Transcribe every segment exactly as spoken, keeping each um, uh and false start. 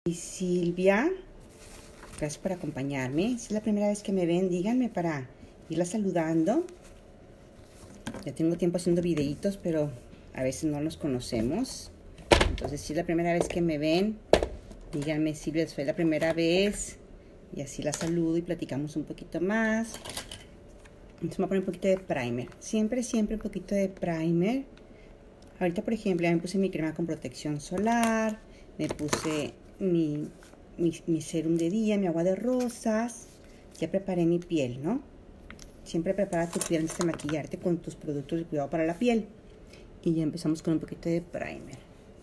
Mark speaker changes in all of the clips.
Speaker 1: Y Silvia, gracias por acompañarme. Si es la primera vez que me ven, díganme para irla saludando. Ya tengo tiempo haciendo videitos, pero a veces no nos conocemos. Entonces, si es la primera vez que me ven, díganme, Silvia, fue la primera vez. Y así la saludo y platicamos un poquito más. Entonces me voy a poner un poquito de primer. Siempre, siempre un poquito de primer. Ahorita, por ejemplo, ya me puse mi crema con protección solar. Me puse mi, mi, mi serum de día, mi agua de rosas. Ya preparé mi piel, ¿no? Siempre prepara tu piel antes de maquillarte con tus productos de cuidado para la piel. Y ya empezamos con un poquito de primer.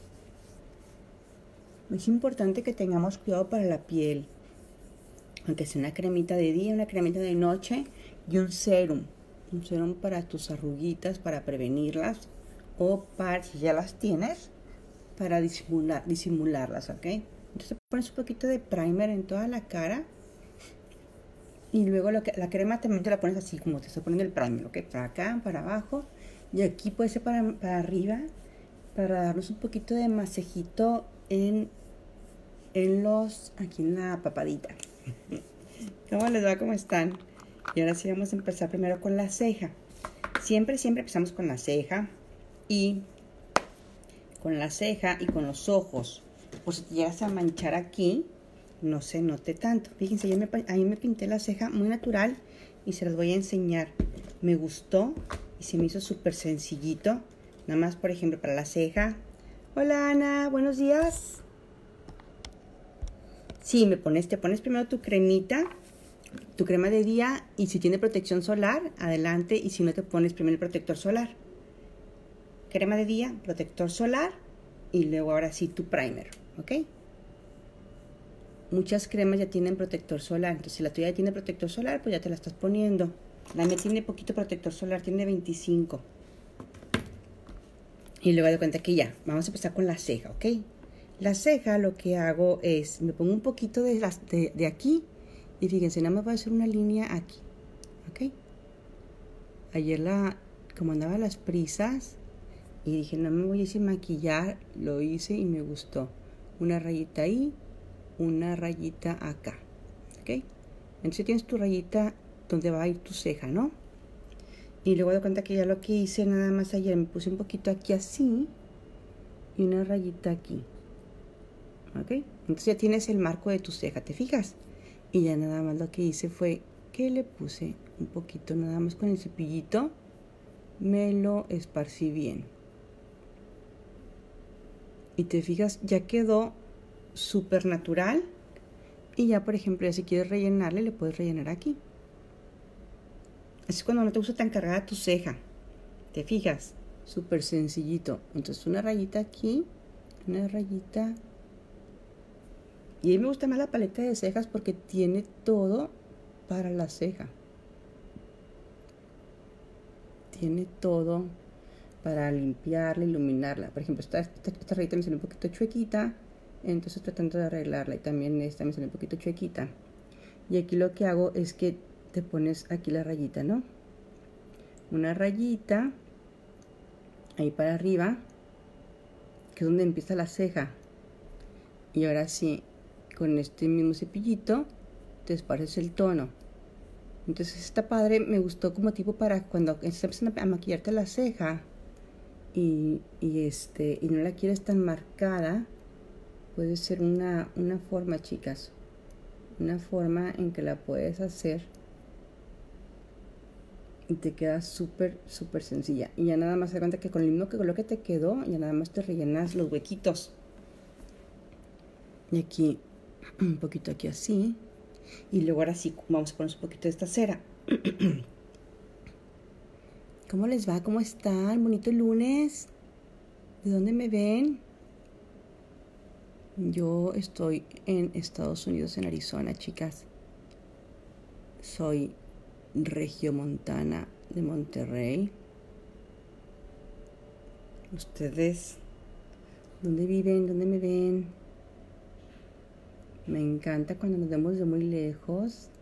Speaker 1: Es importante que tengamos cuidado para la piel. Aunque sea una cremita de día, una cremita de noche y un serum. Un serum para tus arruguitas, para prevenirlas. O para, si ya las tienes, para disimular, disimularlas, ¿ok? Entonces pones un poquito de primer en toda la cara. Y luego lo que, la crema también te la pones así, como te estoy poniendo el primer, ¿ok? Para acá, para abajo. Y aquí puede ser para, para arriba, para darnos un poquito de masajito en, en los, aquí en la papadita. ¿Cómo les va? ¿Cómo están? Y ahora sí vamos a empezar primero con la ceja. Siempre, siempre empezamos con la ceja. Y con la ceja y con los ojos. Por si te llegas a manchar aquí, no se note tanto. Fíjense, yo me, ahí me pinté la ceja muy natural y se las voy a enseñar. Me gustó y se me hizo súper sencillito. Nada más, por ejemplo, para la ceja. Hola, Ana, buenos días. Sí, me pones, te pones primero tu cremita, tu crema de día, y si tiene protección solar, adelante, y si no, te pones primero el protector solar. Crema de día, protector solar, y luego ahora sí tu primer, ¿ok? Muchas cremas ya tienen protector solar, entonces si la tuya ya tiene protector solar, pues ya te la estás poniendo. La mía tiene poquito protector solar, tiene veinticinco. Y luego de cuenta que ya, vamos a empezar con la ceja, ¿ok? La ceja lo que hago es, me pongo un poquito de, las, de, de aquí, y fíjense, nada más voy a hacer una línea aquí, ¿ok? Ayer la, como andaba a las prisas, y dije, no me voy a sin maquillar, lo hice y me gustó. Una rayita ahí, una rayita acá, ¿ok? Entonces tienes tu rayita donde va a ir tu ceja, ¿no? Y luego de cuenta que ya lo que hice nada más ayer, me puse un poquito aquí así, y una rayita aquí, ¿ok? Entonces ya tienes el marco de tu ceja, ¿te fijas? Y ya nada más lo que hice fue que le puse un poquito, nada más con el cepillito, me lo esparcí bien. Y te fijas, ya quedó súper natural. Y ya, por ejemplo, ya si quieres rellenarle, le puedes rellenar aquí. Así cuando no te gusta tan cargada tu ceja. ¿Te fijas? Súper sencillito. Entonces una rayita aquí, una rayita. Y a mí me gusta más la paleta de cejas porque tiene todo para la ceja. Tiene todo para limpiarla, iluminarla. Por ejemplo, esta, esta, esta rayita me sale un poquito chuequita, entonces tratando de arreglarla. Y también esta me sale un poquito chuequita. Y aquí lo que hago es que te pones aquí la rayita, ¿no? Una rayita ahí para arriba, que es donde empieza la ceja. Y ahora sí, con este mismo cepillito te esparces el tono. Entonces está padre, me gustó como tipo para cuando estás empezando a maquillarte la ceja y, y, este, y no la quieres tan marcada, puede ser una, una forma, chicas, una forma en que la puedes hacer y te queda súper, súper sencilla. Y ya nada más se cuenta que con el mismo color que te quedó, ya nada más te rellenas los huequitos. Y aquí, un poquito aquí así. Y luego ahora sí, vamos a poner un poquito de esta cera. ¿Cómo les va? ¿Cómo están? Bonito lunes. ¿De dónde me ven? Yo estoy en Estados Unidos, en Arizona, chicas. Soy regiomontana de Monterrey. ¿Ustedes dónde viven? ¿Dónde me ven? Me encanta cuando nos vemos de muy lejos.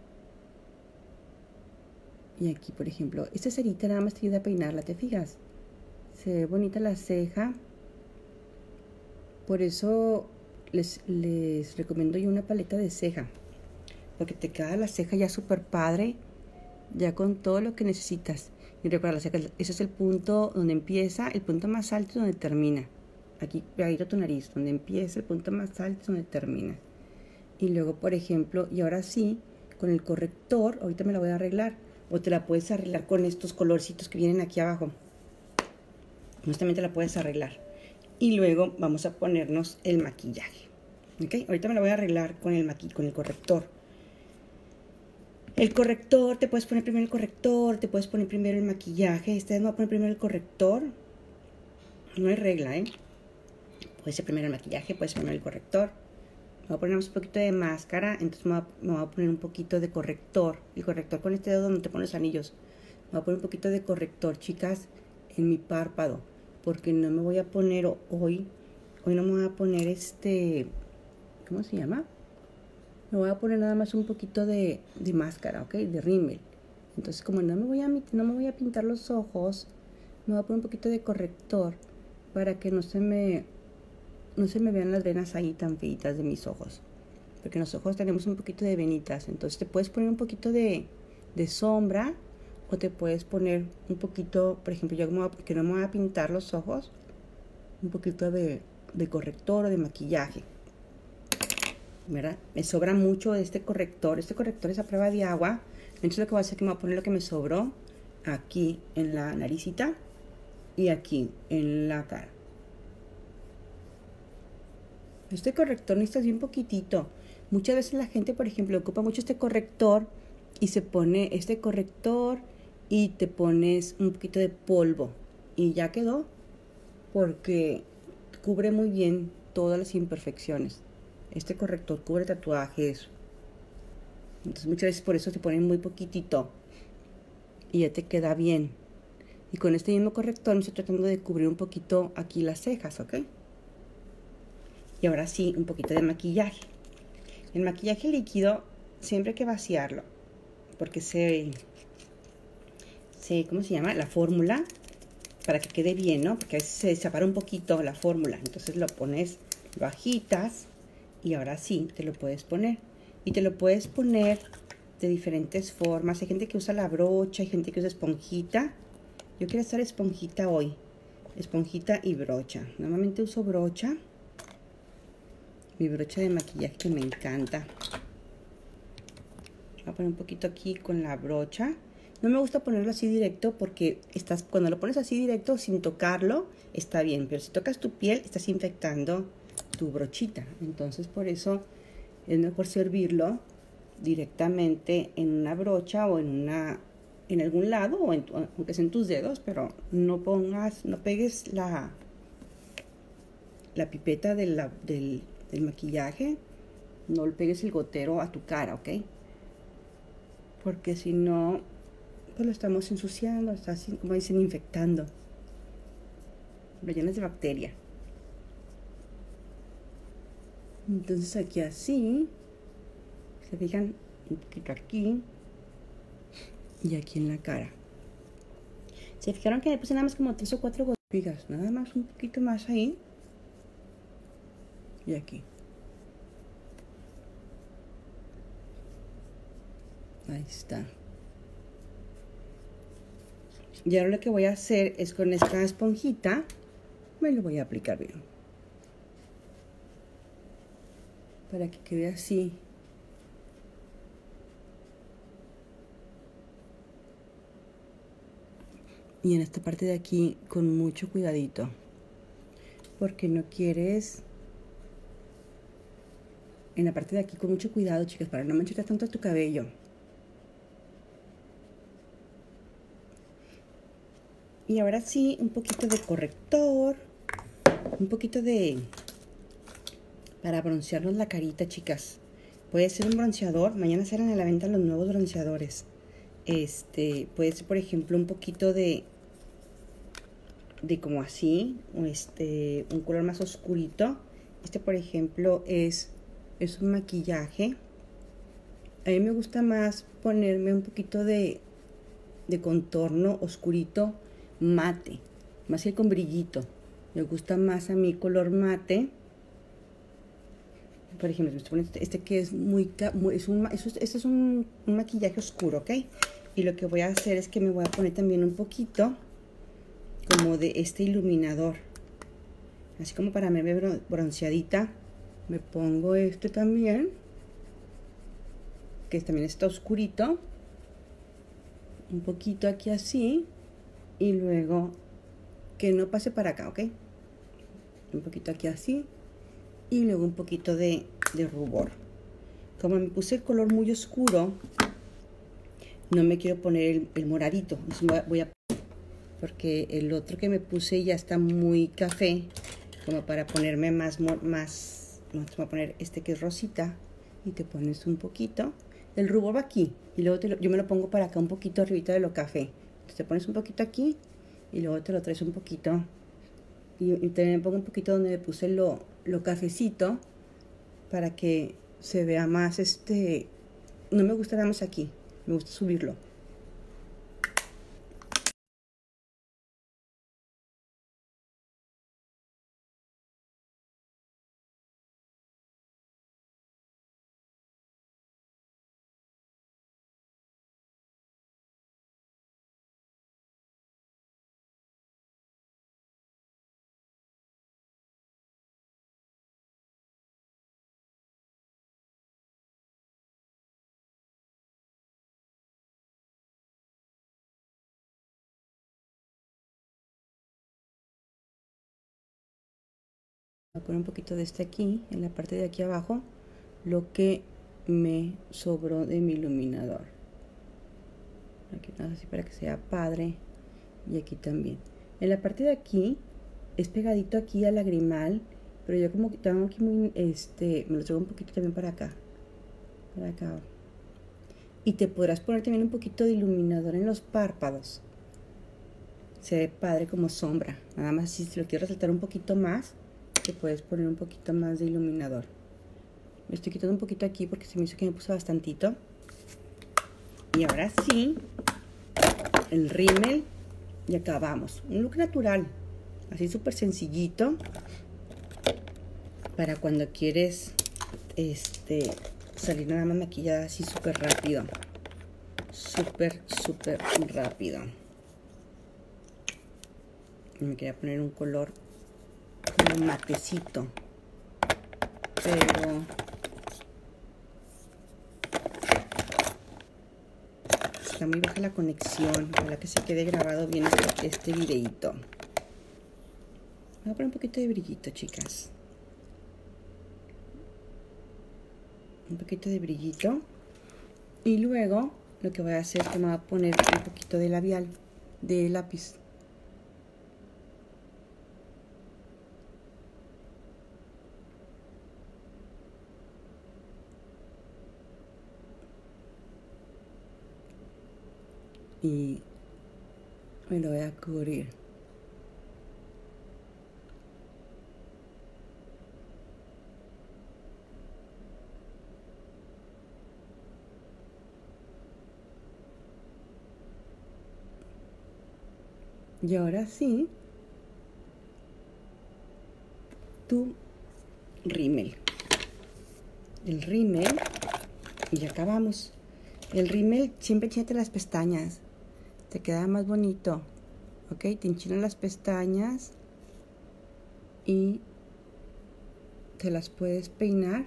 Speaker 1: Y aquí, por ejemplo, esta cerita nada más te ayuda a peinarla, ¿te fijas? Se ve bonita la ceja. Por eso les, les recomiendo yo una paleta de ceja, porque te queda la ceja ya súper padre, ya con todo lo que necesitas. Y recuerda, la ceja, ese es el punto donde empieza, el punto más alto y donde termina. Aquí pegadito a tu nariz, donde empieza el punto más alto y donde termina. Y luego, por ejemplo, y ahora sí, con el corrector, ahorita me la voy a arreglar, o te la puedes arreglar con estos colorcitos que vienen aquí abajo. Justamente la puedes arreglar. Y luego vamos a ponernos el maquillaje. ¿Ok? Ahorita me la voy a arreglar con el maqui con el corrector. El corrector, te puedes poner primero el corrector, te puedes poner primero el maquillaje. Esta vez me voy a poner primero el corrector. No hay regla, ¿eh? Puede ser primero el maquillaje, puede ser primero el corrector. Me voy a poner un poquito de máscara, entonces me voy, a, me voy a poner un poquito de corrector. El corrector con este dedo donde te pones anillos. Me voy a poner un poquito de corrector, chicas, en mi párpado. Porque no me voy a poner hoy, hoy no me voy a poner este, ¿cómo se llama? Me voy a poner nada más un poquito de, de máscara, ¿ok? De rímel. Entonces, como no me, voy a, no me voy a pintar los ojos, me voy a poner un poquito de corrector para que no se me, no se me vean las venas ahí tan feitas de mis ojos. Porque en los ojos tenemos un poquito de venitas. Entonces, te puedes poner un poquito de, de sombra o te puedes poner un poquito, por ejemplo, yo como que no me voy a pintar los ojos, un poquito de, de corrector o de maquillaje. ¿Verdad? Me sobra mucho de este corrector. Este corrector es a prueba de agua. Entonces lo que voy a hacer es que me voy a poner lo que me sobró aquí en la naricita y aquí en la cara. Este corrector necesitas bien poquitito. Muchas veces la gente, por ejemplo, ocupa mucho este corrector y se pone este corrector y te pones un poquito de polvo y ya quedó, porque cubre muy bien todas las imperfecciones. Este corrector cubre tatuajes. Entonces muchas veces por eso te ponen muy poquitito y ya te queda bien. Y con este mismo corrector me estoy tratando de cubrir un poquito aquí las cejas, ¿ok? Y ahora sí, un poquito de maquillaje. El maquillaje líquido siempre hay que vaciarlo, porque se, se ¿cómo se llama? La fórmula, para que quede bien, ¿no? Porque a veces se separa un poquito la fórmula. Entonces lo pones, lo agitas. Y ahora sí, te lo puedes poner. Y te lo puedes poner de diferentes formas. Hay gente que usa la brocha, hay gente que usa esponjita. Yo quiero usar esponjita hoy. Esponjita y brocha. Normalmente uso brocha. Mi brocha de maquillaje que me encanta. Voy a poner un poquito aquí con la brocha. No me gusta ponerlo así directo porque estás, cuando lo pones así directo sin tocarlo, está bien. Pero si tocas tu piel, estás infectando tu brochita. Entonces por eso es mejor servirlo directamente en una brocha o en una en algún lado, o en tu, aunque sea en tus dedos, pero no pongas, no pegues la la pipeta de la, del, del maquillaje, no le pegues el gotero a tu cara, ¿ok? Porque si no, pues lo estamos ensuciando, está así, como dicen, infectando. Lo llenas de bacteria. Entonces aquí así, se fijan un poquito aquí y aquí en la cara. Se fijaron que le puse nada más como tres o cuatro gotitas, nada más un poquito más ahí y aquí. Ahí está. Y ahora lo que voy a hacer es con esta esponjita, me lo voy a aplicar bien. Para que quede así. Y en esta parte de aquí con mucho cuidadito. Porque no quieres... En la parte de aquí con mucho cuidado, chicas, para no manchar tanto tu cabello. Y ahora sí, un poquito de corrector. Un poquito de... para broncearnos la carita, chicas. Puede ser un bronceador. Mañana salen a la venta los nuevos bronceadores. Este, puede ser, por ejemplo, un poquito de... de como así. Este, un color más oscurito. Este, por ejemplo, es... es un maquillaje. A mí me gusta más ponerme un poquito de... de contorno oscurito mate. Más que con brillito. Me gusta más a mí color mate. Por ejemplo, me estoy poniendo este, este que es muy, muy es un, es, este es un, un maquillaje oscuro, ¿ok? Y lo que voy a hacer es que me voy a poner también un poquito como de este iluminador. Así como para me ver bronceadita. Me pongo este también, que también está oscurito. Un poquito aquí así. Y luego que no pase para acá, ¿ok? Un poquito aquí así. Y luego un poquito de, de rubor. Como me puse el color muy oscuro, no me quiero poner el, el moradito. Entonces voy a, porque el otro que me puse ya está muy café, como para ponerme más, más, vamos a poner este que es rosita, y te pones un poquito. El rubor va aquí, y luego te lo, yo me lo pongo para acá un poquito arribita de lo café. Entonces te pones un poquito aquí, y luego te lo traes un poquito. Y, y también me pongo un poquito donde me puse lo, lo cafecito, para que se vea más, este, no me gusta nada más aquí, me gusta subirlo. Voy a poner un poquito de este aquí, en la parte de aquí abajo, lo que me sobró de mi iluminador. Aquí nada así para que sea padre. Y aquí también. En la parte de aquí, es pegadito aquí al lagrimal, pero yo como que tengo aquí muy, este, me lo traigo un poquito también para acá. Para acá. Y te podrás poner también un poquito de iluminador en los párpados. Se ve padre como sombra. Nada más si lo quieres resaltar un poquito más, te puedes poner un poquito más de iluminador. Me estoy quitando un poquito aquí porque se me hizo que me puse bastantito. Y ahora sí, el rímel y acabamos. Un look natural, así súper sencillito, para cuando quieres este, salir nada más maquillada así súper rápido. Súper, súper rápido. Y me quería poner un color como matecito, pero está muy baja la conexión. Ojalá que se quede grabado bien este, este videito. Voy a poner un poquito de brillito, chicas. Un poquito de brillito. Y luego lo que voy a hacer es que me voy a poner un poquito de labial, de lápiz. Y me lo voy a cubrir. Y ahora sí, tu rímel. El rímel, y ya acabamos. El rímel siempre enchínate las pestañas. Te queda más bonito. Ok, te enchinan las pestañas y te las puedes peinar.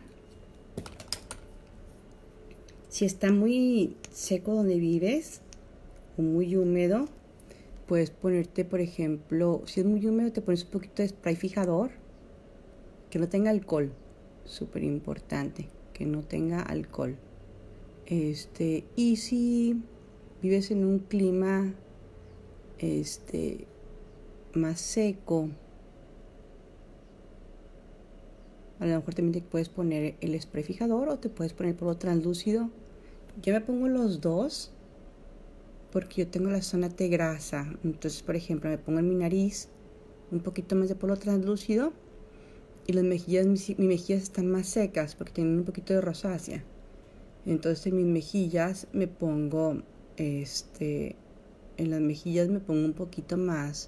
Speaker 1: Si está muy seco donde vives o muy húmedo, puedes ponerte, por ejemplo, si es muy húmedo, te pones un poquito de spray fijador que no tenga alcohol. Súper importante, que no tenga alcohol. Este, y si vives en un clima este más seco, a lo mejor también te puedes poner el spray fijador o te puedes poner polvo translúcido. Yo me pongo los dos porque yo tengo la zona de grasa. Entonces, por ejemplo, me pongo en mi nariz un poquito más de polvo translúcido y las mejillas, mis, mis mejillas están más secas porque tienen un poquito de rosácea. Entonces en mis mejillas me pongo, este, en las mejillas me pongo un poquito más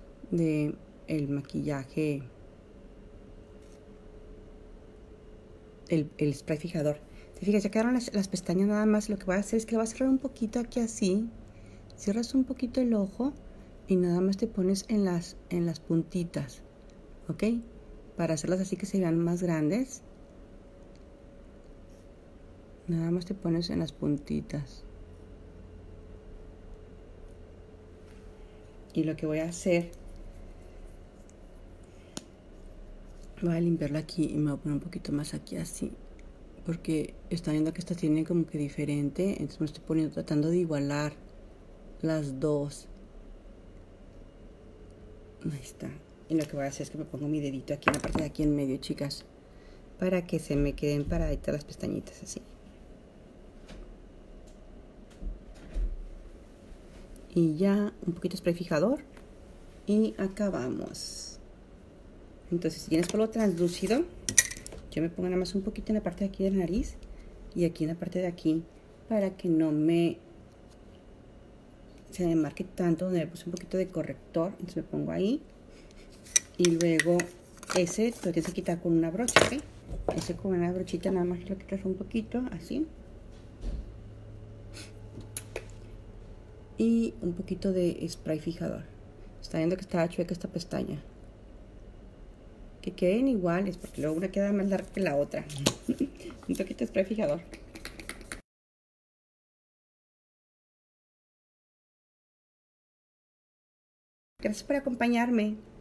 Speaker 1: de el maquillaje el, el spray fijador. Te fijas, ya quedaron las, las pestañas nada más. Lo que voy a hacer es que le voy a cerrar un poquito aquí así. Cierras un poquito el ojo y nada más te pones en las, en las puntitas, ¿ok? Para hacerlas así que se vean más grandes. Nada más te pones en las puntitas. Y lo que voy a hacer, voy a limpiarla aquí y me voy a poner un poquito más aquí así. Porque están viendo que estas tienen como que diferente. Entonces me estoy poniendo, tratando de igualar las dos. Ahí está. Y lo que voy a hacer es que me pongo mi dedito aquí en la parte de aquí en medio, chicas. Para que se me queden paraditas las pestañitas así. Y ya un poquito de spray fijador. Y acabamos. Entonces, si tienes polvo translúcido, yo me pongo nada más un poquito en la parte de aquí de la nariz y aquí en la parte de aquí para que no me se me marque tanto, donde me puse un poquito de corrector. Entonces me pongo ahí y luego ese lo tienes que quitar con una brocha, ¿ok? Ese con una brochita nada más lo quitas un poquito así y un poquito de spray fijador. Está viendo que está chueca esta pestaña. Que queden iguales, porque luego una queda más larga que la otra. Un poquito de spray fijador. Gracias por acompañarme.